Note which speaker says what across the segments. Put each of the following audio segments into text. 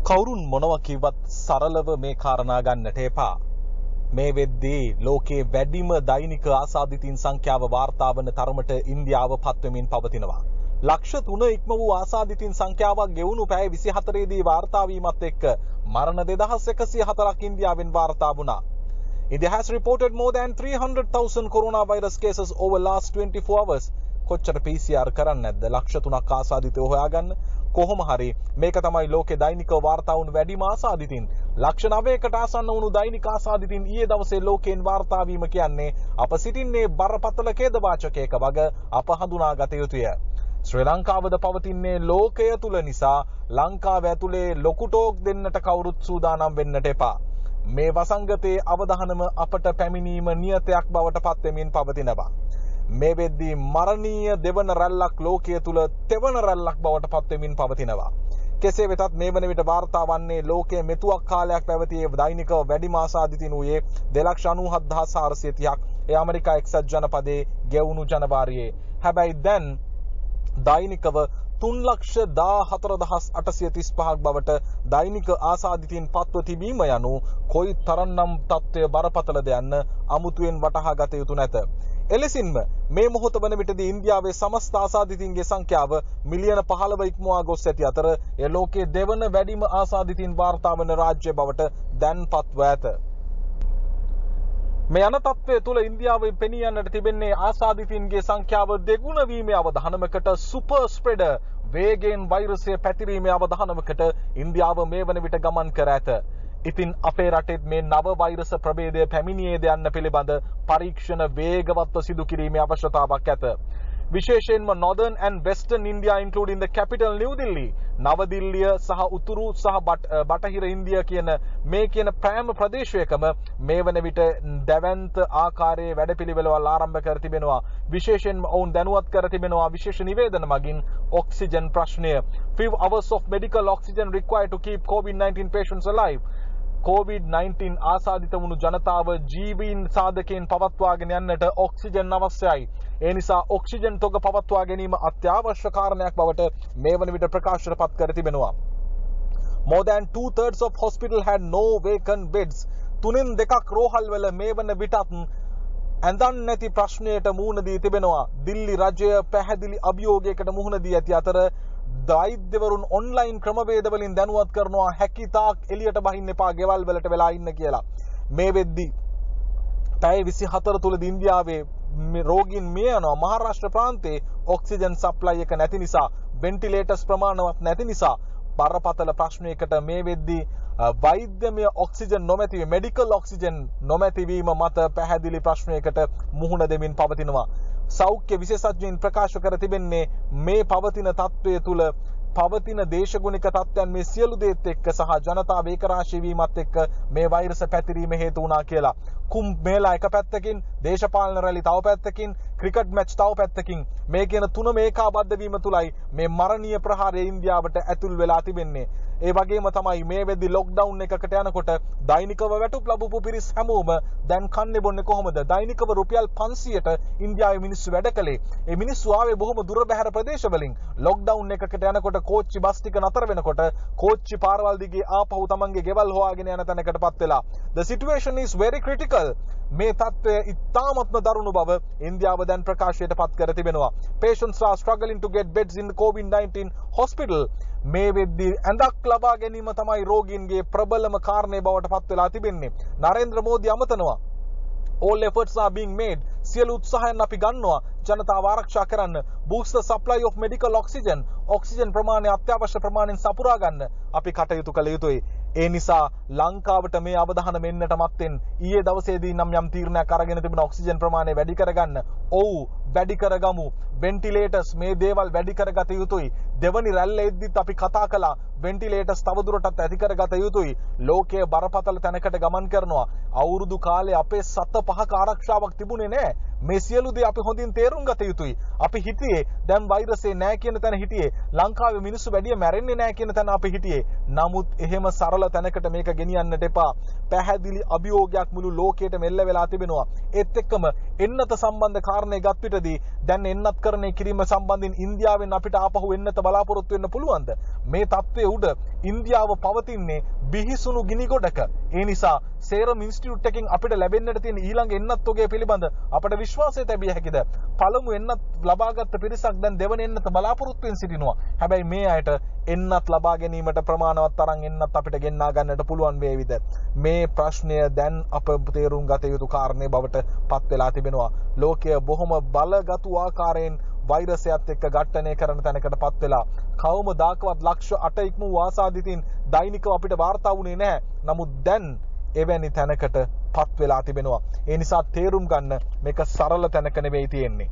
Speaker 1: කවුරුන් මොනවා කිව්වත් සරලව මේ කාරණා ගන්නට එපා. මේ වෙද්දී ලෝකයේ වැඩිම දෛනික ආසාදිතින් සංඛ්‍යාව වාර්තා වන තරමට ඉන්දියාව පත්වෙමින් පවතිනවා. ලක්ෂ 3 ඉක්ම වූ ආසාදිතින් සංඛ්‍යාවක් ගෙවුණු පැය 24 දී වාර්තා වීමත් එක්ක මරණ 2104ක් ඉන්දියාවෙන් වාර්තා වුණා. India has reported more than 300,000 coronavirus cases over last 24 hours. කොච්චර PCR කරන්නේ නැද්ද? ලක්ෂ 3ක් ආසාදිතව හොයාගන්න. කොහොම හරි මේක තමයි ලෝකේ දෛනික වාර්තා වුණු වැඩිම ආසාදිතින්. ලක්ෂ 9කට ආසන්න වුණු දෛනික ආසාදිතින් ඊයේ දවසේ ලෝකයෙන් වාර්තා වීම කියන්නේ අප සිටින්නේ බරපතල ඛේදවාචකයක වග අප හඳුනාගත යුතුය. ශ්‍රී ලංකාවද පවතින්නේ ලෝකය තුල නිසා ලංකාව ඇතුලේ ලොකු ටෝක් දෙන්නට කවුරුත් සූදානම් වෙන්නට එපා. මේ වසංගතයේ අවදානම අපට පැමිණීම නියතයක් බවට පත් වෙමින් පවතිනවා. මේ වෙද්දී මරණීය දෙවන රැල්ලක් ලෝකයේ තුල තෙවන රැල්ලක් බවට පත් වෙමින් පවතිනවා. කෙසේ වෙතත් මේ වන විට වාර්තා වන්නේ ලෝකයේ මෙතුවක් කාලයක් පැවතියේ දෛනික වැඩිම ආසාදිතින් වූයේ 2,97,430ක්. ඒ ඇමරිකා එක්සත් ජනපදයේ ගෙවුණු ජනවාරියේ. හැබැයි දැන් දෛනිකව 3,14,835ක් බවට දෛනික ආසාදිතින් පත්ව තිබීම යනු කොයි තරම්නම් තත්ත්වය බරපතලද යන්න අමුතුවෙන් වටහා ගත යුතු නැත. එලෙසින්ම මේ මොහොත වන විටදී ඉන්දියාවේ සමස්ත ආසාදිතින්ගේ සංඛ්‍යාව මිලියන 15 ඉක්මවා ගොස් ඇති අතර ඒ ලෝකයේ දෙවන වැඩිම ආසාදිතින් වාර්තා වන රාජ්‍ය බවට දැන් පත්ව ඇත. මේ යන තත්ත්වය තුළ ඉන්දියාවේ පෙනී යන්නට තිබෙන්නේ ආසාදිතින්ගේ සංඛ්‍යාව දෙගුණ වීමේ අවධානමකට සුපර් ස්ප්‍රෙඩර් වේගයෙන් වෛරසය පැතිරීමේ අවධානමකට ඉන්දියාව මේ වන විට ගමන් කර ඇත. ඉතින් අපේ රටෙත් මේ නව වෛරස ප්‍රභේදය පැමිණියේද යන්න පිළිබඳ පරීක්ෂණ වේගවත්ව සිදු කිරීමේ අවශ්‍යතාවක් ඇත. විශේෂයෙන්ම Northern and Western India including the capital New Delhi, නව දිල්ලිය සහ උතුරු සහ බටහිර ඉන්දියා කියන මේ කියන ප්‍රෑම ප්‍රදේශයකම මේ වන විට දැවැන්ත ආකාරයේ වැඩපිළිවෙළවල් ආරම්භ කර තිබෙනවා. විශේෂයෙන්ම ඔවුන් දැනුවත් කර තිබෙනවා විශේෂ නිවේදන මගින් ඔක්සිජන් ප්‍රශ්නය. Few hours of medical oxygen required to keep COVID-19 patients alive. COVID-19 ආසාදිත වුණු ජනතාව ජීවීන් සාධකයෙන් පවත්වාගෙන යන්නට ඔක්සිජන් අවශ්‍යයි. ඒ නිසා ඔක්සිජන් තොග පවත්වා ගැනීම අත්‍යවශ්‍ය කාරණයක් බවට මේ වන විට ප්‍රකාශන පත් කර තිබෙනවා. More than 2/3 of hospital had no vacant beds. 3/2 රෝහල් වල මේ වන විටත් ඇඳන් නැති ප්‍රශ්නයට මුහුණ දී තිබෙනවා. දිල්ලි රජය පැහැදිලි අභියෝගයකට මුහුණ දී ඇති අතර වෛද්‍යවරුන් ඔන්ලයින් ක්‍රමවේද වලින් දැනුවත් කරනවා හැකිතාක් එළියට බහින්න එපා ගෙවල් වලට වෙලා ඉන්න කියලා. මේ වෙද්දී පැය 24 තුලදී ඉන්දියාවේ රෝගීන් මිය යනවා. මහාරාෂ්ට්‍ර ප්‍රාන්තයේ ඔක්සිජන් සප්ලයි එක නැති නිසා, වෙන්ටිලේටර්ස් ප්‍රමාණවත් නැති නිසා බරපතල ප්‍රශ්නයකට මේ වෙද්දී වෛද්‍යමය ඔක්සිජන් නොමැති මෙඩිකල් ඔක්සිජන් නොමැති වීම මත පැහැදිලි ප්‍රශ්නයකට මුහුණ දෙමින් පවතිනවා. සෞඛ්‍ය විශේෂඥයින් ප්‍රකාශ කර තිබෙන්නේ මේ පවතින තත්ත්වය තුළ පවතින දේශගුණික තත්ත්වයන් මේ සියලු දේත් එක්ක සහ ජනතාව ඒකරාශී වීමත් එක්ක මේ වෛරස පැතිරීම හේතු වුණා කියලා. කුම්භ මේලා එක පැත්තකින්, දේශපාලන රැලි තව පැත්තකින්, ක්‍රිකට් මැච් තව පැත්තකින් මේ කියන තුනම ඒකාබද්ධ වීම තුලයි මේ මරණීය ප්‍රහාරය ඉන්දියාවට ඇතුල් වෙලා තිබෙන්නේ. ඒ වගේම තමයි මේ වෙද්දි ලොක්ඩවුන් එකකට යනකොට දෛනිකව වැටුප් ලැබපු පිරිස් හැමෝම දැන් කන්නේ බොන්නේ කොහොමද? දෛනිකව රුපියල් 500ට ඉන්දියාවේ මිනිස්සු වැඩ කළේ. ඒ මිනිස්සු ආවේ බොහොම දුර බැහැර ප්‍රදේශවලින්. ලොක්ඩවුන් එකකට යනකොට කෝච්චි බස් ටික නතර වෙනකොට කෝච්චි පාරවල් දිගේ ආපහු තමන්ගේ ගෙවල් හොයාගෙන යන තැනකටපත් වෙලා. The situation is very critical. මේ තත්ත්වය ඉතාමත්ම දරුණු බව ඉන්දියාව දැන් ප්‍රකාශයට පත් කර තිබෙනවා. Patients are struggling to get beds in the COVID-19 hospital. මේ වෙද්දී ඇඳක් ලබා ගැනීම තමයි රෝගීන්ගේ ප්‍රබලම කාරණේ බවට පත් වෙලා තිබෙන්නේ. Narendra Modi අමතනවා all efforts are being made. සියලු උත්සාහයන් අපි ගන්නවා ජනතාව ආරක්ෂා කරන්න. boost the supply of medical oxygen. Oxygen ප්‍රමාණය අත්‍යවශ්‍ය ප්‍රමාණයෙන් සපුරා ගන්න අපි කටයුතු කළ යුතුයි. ඒ නිසා ලංකාවට මේ අවධානම එන්නට මත්තෙන් ඊයේ දවසේදී නම් යම් තීරණයක් අරගෙන තිබුණ ඔක්සිජන් ප්‍රමාණය වැඩි කරගන්න. ඔව් වැඩි කරගමු. වෙන්ටිලේටර්ස් මේ දේවල් වැඩි කරගත යුතුයි. දෙවනි රැල්ල එද්දිත් අපි කතා කළා වෙන්ටිලේටර්ස් තවදුරටත් ඇති කරගත යුතුයි. ලෝකයේ බරපතල තැනකට ගමන් කරනවා. අවුරුදු කාලේ අපේ 7-5ක ආරක්ෂාවක් තිබුණේ නැහැ. මේ සියලු දේ අපි හොඳින් තේරුම් ගත යුතුයි. අපි හිතියේ දැන් වෛරසේ නැහැ කියන තැන හිටියේ. ලංකාවේ මිනිස්සු වැඩිය මැරෙන්නේ නැහැ කියන තැන අපි හිටියේ. නමුත් එහෙම සරල සරල තැනකට මේක ගෙනියන්නට එපා. පැහැදිලි අභියෝගයක් මුළු ලෝකයටම එල්ල වෙලා තිබෙනවා. ඒත් එක්කම එන්නත සම්බන්ධ කාරණේ ගත් විටදී දැන් එන්නත් කරණය කිරීම සම්බන්ධයෙන් ඉන්දියාවෙන් අපිට ආපහු එන්නත බලාපොරොත්තු වෙන්න පුළුවන්ද? මේ තත්ත්වයේ උඩ ඉන්දියාව පවතින්නේ බිහිසුණු ගිනි ගොඩක. ඒ නිසා සේරම් ඉන්ස්ටිටියුට් එකෙන් අපිට ලැබෙන්නට තියෙන ඊළඟ එන්නත් ඔගේ පිළිබඳ අපට විශ්වාසය තැබිය හැකිද? පළමු එන්නත් ලබාගත් පිරිසක් දැන් දෙවන එන්නත බලාපොරොත්තු වෙන සිටිනවා. හැබැයි මේ අයට එන්නත් ලබා ගැනීමට ප්‍රමාණවත් තරම් එන්නත් අපිට ගෙන්නා ගන්නට පුළුවන් වේවිද? මේ ප්‍රශ්නය දැන් අප තේරුම් ගත යුතු කාරණේ බවට පත් වෙලා තිබෙනවා. ලෝකය බොහොම බලගතු ආකාරයෙන් වෛරසයත් එක්ක ඝට්ටනය කරන තැනකට පත් වෙලා කවමදාකවත් ලක්ෂ 8 ඉක්ම වූ ආසාදිතින් දෛනිකව අපිට වාර්තා වුණේ නැහැ. නමුත් දැන් එවැනි තැනකට පත් වෙලා තිබෙනවා. ඒ නිසා තේරුම් ගන්න මේක සරල තැනක නෙවෙයි තියෙන්නේ.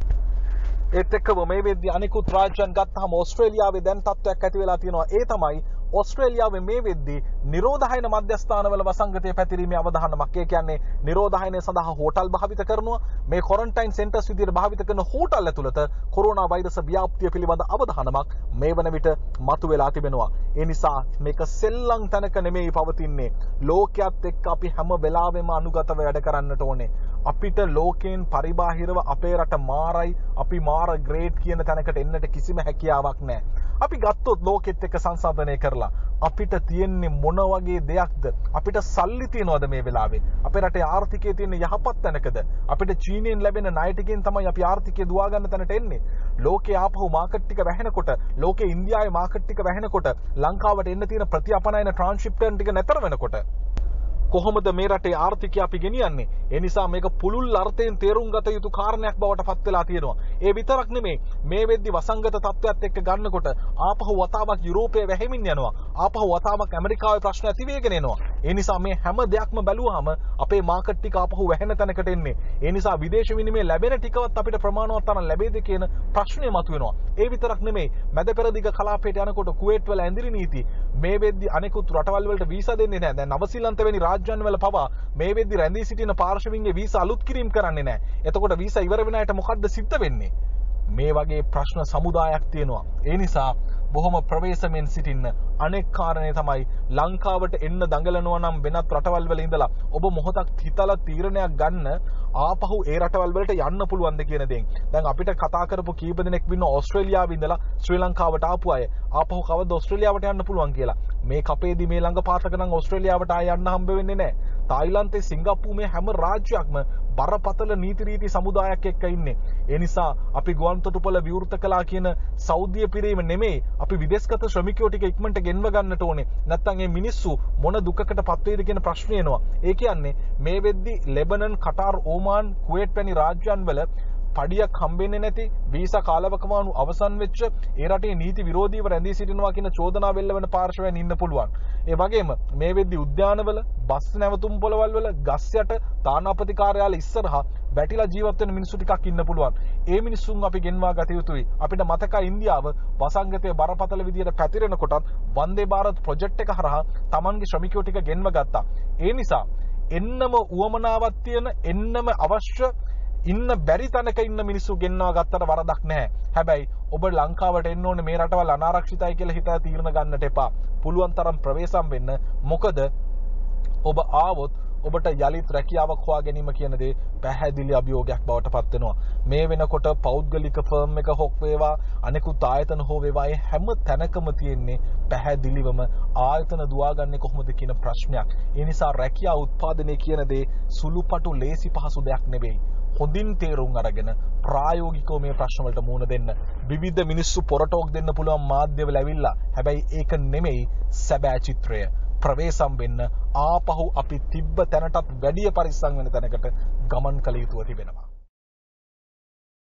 Speaker 1: ඒත් එක්කම මේ වෙද්දී අනිකුත් රාජ්‍යයන් ගත්තාම ඕස්ට්‍රේලියාවේ දැන් තත්ත්වයක් ඇති වෙලා තියෙනවා. ඒ තමයි ඕස්ට්‍රේලියාවේ මේ වෙද්දී නිරෝධායන මධ්‍යස්ථානවල වසංගතය පැතිරීමේ අවධානමක්. ඒ කියන්නේ නිරෝධායනය සඳහා හෝටල් භාවිත කරනවා. මේ ක්වොරන්ටයින් සෙන්ටර්ස් විදිහට භාවිත කරන හෝටල් ඇතුළත කොරෝනා වෛරස ව්‍යාප්තිය පිළිබඳ අවධානමක් මේ වන විට මතුවලා තිබෙනවා. ඒ නිසා මේක සෙල්ලම් තැනක නෙමෙයි පවතින්නේ. ලෝකයක් එක්ක අපි හැම වෙලාවෙම අනුගතව වැඩ කරන්නට ඕනේ. අපිට ලෝකයෙන් පරිබාහිරව අපේ රට මාරයි, අපි මාර ග්‍රේඩ් කියන තැනකට එන්නට කිසිම හැකියාවක් නැහැ. අපි ගත්තොත් ලෝකෙත් එක්ක සංසන්දනය කරලා අපිට තියෙන්නේ මොන වගේ දෙයක්ද? අපිට සල්ලි තියනවද මේ වෙලාවේ? අපේ රටේ ආර්ථිකයේ තියෙන යහපත් තැනකද? අපිට චීනයෙන් ලැබෙන ණය ටිකෙන් තමයි අපි ආර්ථිකය දුවා ගන්න තැනට එන්නේ. ලෝකේ ආපහු මාකට් ටික වැහෙනකොට, ලෝකේ ඉන්දියාවේ මාකට් ටික වැහෙනකොට, ලංකාවට එන්න තියෙන ප්‍රතිඅපනයන ට්‍රාන්ස්ෂිප්ටර් ටික නැතර වෙනකොට කොහොමද මේ රටේ ආර්ථිකය අපි ගෙනියන්නේ? ඒ නිසා මේක පුළුල් අර්ථයෙන් තේරුම් ගත යුතු කාරණයක් බවට පත් වෙලා තියෙනවා. ඒ විතරක් නෙමෙයි, මේ වෙද්දි වසංගත තත්ත්වයක් එක්ක ගන්නකොට ආපහු වතාවක් යුරෝපයේ වැහෙමින් යනවා. ආපහු වතාවක් ඇමරිකාවේ ප්‍රශ්න ඇති වෙගෙන එනවා. ඒ නිසා මේ හැම දෙයක්ම බැලුවාම අපේ මාකට් ටික ආපහු වැහෙන තැනකට එන්නේ. ඒ නිසා විදේශ විනිමය ලැබෙන ටිකවත් අපිට ප්‍රමාණවත් තරම් ලැබෙයිද කියන ප්‍රශ්නය මතුවෙනවා. ඒ විතරක් නෙමෙයි, මැද පෙරදිග කලාපයට යනකොට කුවේට් වල ඇඳිරි නීති මේ වෙද්දි අනෙකුත් රටවල් වලට වීසා දෙන්නේ නැහැ. දැන් නවසීලන්ත වැනි රාජ්‍යයන් වල පවා මේ වෙද්දි රැඳී සිටින පාර්ශවීන්ගේ වීසා අලුත් කිරීම කරන්නේ නැහැ. එතකොට වීසා ඉවර වෙන අයට මොකද්ද සිද්ධ වෙන්නේ? මේ වගේ ප්‍රශ්න සමුදායක් තියෙනවා. ඒ නිසා බොහොම ප්‍රවේශමෙන් සිටින්න. අනෙක් කාරණේ තමයි ලංකාවට එන්න දඟලනවා නම් වෙනත් රටවල් වල ඉඳලා ඔබ මොහොතක් හිතලා තීරණයක් ගන්න ආපහු ඒ රටවල් වලට යන්න පුළුවන්ද කියන දේ. දැන් අපිට කතා කරපු කීප දෙනෙක් ඉන්න ඕස්ට්‍රේලියාවේ ඉඳලා ශ්‍රී ලංකාවට ආපු අය ආපහු කවද ඕස්ට්‍රේලියාවට යන්න පුළුවන් කියලා. මේ කපේදී මේ ළඟ පාතක නම් ඕස්ට්‍රේලියාවට ආය යන්න හම්බ වෙන්නේ නැහැ. තායිලන්තේ සිංගප්පූරුවේ හැම රාජ්‍යයක්ම බරපතල නීති රීති සමුදායක් එක්ක ඉන්නේ. ඒ නිසා අපි ගුවන් තොටුපළ විවෘත කළා කියන සෞදිය පිරීම නෙමෙයි, අපි විදේශගත ශ්‍රමිකයෝ ටික ඉක්මනට ගෙන්ව ගන්නට ඕනේ. නැත්නම් මේ මිනිස්සු මොන දුකකට පත් වේද කියන ප්‍රශ්නේ එනවා. ඒ කියන්නේ මේ වෙද්දි ලෙබනන්, කටාර්, ඕමාන්, කුවේට් වැනි රාජ්‍යයන් වල පඩියක් හම්බෙන්නේ නැති, වීසා කාලවකවානු අවසන් වෙච්ච, ඒ රටේ නීති විරෝධීව රැඳී සිටිනවා කියන චෝදනා වෙල්ලවන පාර්ශවයන් ඉන්න පුළුවන්. ඒ වගේම මේ වෙද්දි උද්‍යානවල, බස් නැවතුම් පොළවල් වල, ගස් යට, තානාපති කාර්යාල ඉස්සරහා වැටිලා ජීවත් වෙන මිනිස්සු ටිකක් ඉන්න පුළුවන්. ඒ මිනිස්සුන් අපි ගෙන්වා ගත යුතුයි. අපිට මතකයි ඉන්දියාව වසංගතයේ බරපතල විදියට පැතිරෙනකොටත් වන්දේ භාරත් ප්‍රොජෙක්ට් එක හරහා Tamanගේ ශ්‍රමිකයෝ ටික ගෙන්ව ගත්තා. ඒ නිසා එන්නම උවමනාවක් තියෙන, එන්නම අවශ්‍ය, ඉන්න බැරි තැනක ඉන්න මිනිස්සු ගෙන්වා ගත්තට වරදක් නැහැ. හැබැයි ඔබ ලංකාවට එන්න ඕනේ මේ රටවල් අනාරක්ෂිතයි කියලා හිතලා තීරණ ගන්නට එපා. පුළුවන් තරම් ප්‍රවේශම් වෙන්න. මොකද ඔබ ආවොත් ඔබට යලිත් රැකියාවක් හොයා ගැනීම කියන දේ පැහැදිලි අභියෝගයක් බවට පත් වෙනවා. මේ වෙනකොට පෞද්ගලික ෆර්ම් එක හොක් වේවා, අනෙකුත් ආයතන හෝ වේවා, හැම තැනකම තියෙන්නේ පැහැදිලිවම ආයතන දුවාගන්නේ කොහොමද කියන ප්‍රශ්නයක්. ඒ නිසා රැකියාව උත්පාදනය කියන දේ සුළුපටු ලේසි පහසු දෙයක් නෙවෙයි. හොඳින් තේරුම් අරගෙන ප්‍රායෝගිකව මේ ප්‍රශ්න වලට මුහුණ දෙන්න. විවිධ මිනිස්සු පොරටෝක් දෙන්න පුළුවන් මාධ්‍යවල ඇවිල්ලා. හැබැයි ඒක නෙමෙයි සැබෑ චිත්‍රය. ප්‍රවේශම් වෙන්න, ආපහු අපි තිබ්බ තැනටත් වැඩිය පරිස්සම් වෙන තැනකට ගමන් කළ යුතුව තිබෙනවා.